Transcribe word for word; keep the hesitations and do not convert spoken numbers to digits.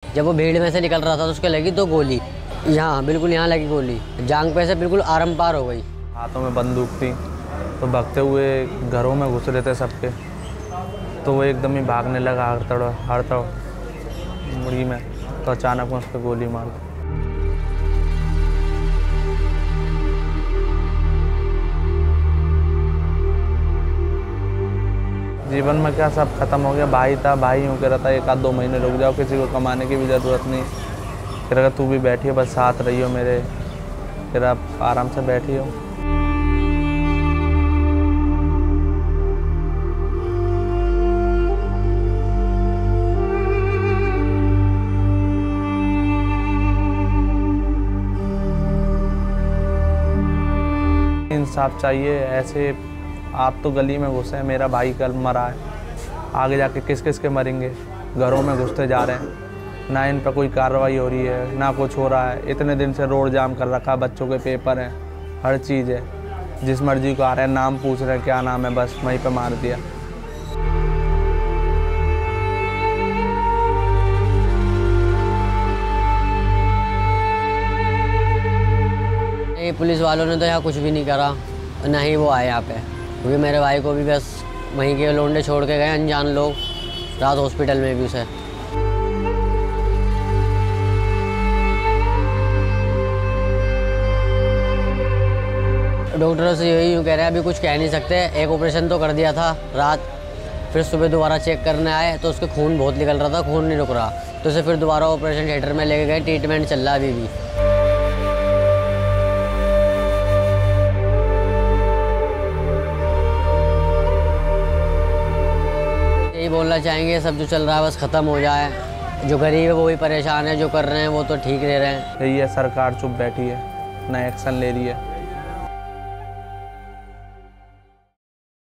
जब वो भीड़ में से निकल रहा था तो उसके लगी दो गोली, यहाँ बिल्कुल यहाँ लगी गोली, जांग पे से बिल्कुल आरम पार हो गई। हाथों में बंदूक थी तो भागते हुए घरों में घुस रहे थे सबके, तो वो एकदम ही भागने लगा हर तरह हर तरफ मुड़ी में, तो अचानक में उस पर गोली मार दी। जीवन में क्या सब खत्म हो गया। भाई था, भाई यूँ कह रहा था एक आध दो महीने रुक जाओ, किसी को कमाने की भी ज़रूरत नहीं। फिर अगर तू भी बैठी हो, बस साथ रही हो मेरे, फिर आप आराम से बैठी हो। इंसाफ चाहिए। ऐसे आप तो गली में घुसे हैं, मेरा भाई कल मरा है, आगे जाके किस किस के मरेंगे। घरों में घुसते जा रहे हैं, ना इन पर कोई कार्रवाई हो रही है, ना कुछ हो रहा है। इतने दिन से रोड जाम कर रखा, बच्चों के पेपर हैं, हर चीज़ है। जिस मर्जी को आ रहे हैं, नाम पूछ रहे हैं क्या नाम है, बस वहीं पे मार दिया। नहीं, पुलिस वालों ने तो यहाँ कुछ भी नहीं करा, ना ही वो आए यहाँ पे, क्योंकि मेरे भाई को भी बस वहीं के लोंडे छोड़ के गए, अनजान लोग, रात हॉस्पिटल में भी उसे। डॉक्टरों से यही यूँ कह रहे हैं, अभी कुछ कह नहीं सकते। एक ऑपरेशन तो कर दिया था रात, फिर सुबह दोबारा चेक करने आए तो उसके खून बहुत निकल रहा था, खून नहीं रुक रहा, तो उसे फिर दोबारा ऑपरेशन थिएटर में लेके गए, ट्रीटमेंट चल रहा है अभी भी। यही बोलना चाहेंगे, सब जो चल रहा है बस ख़त्म हो जाए। जो गरीब है वो भी परेशान है, जो कर रहे हैं वो तो ठीक रह रहे हैं। यही है, सरकार चुप बैठी है, ना एक्शन ले रही है।